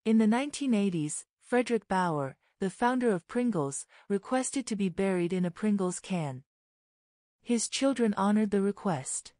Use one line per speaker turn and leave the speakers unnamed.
In the 1980s, Fredric Baur, the founder of Pringles, requested to be buried in a Pringles can. His children honored the request.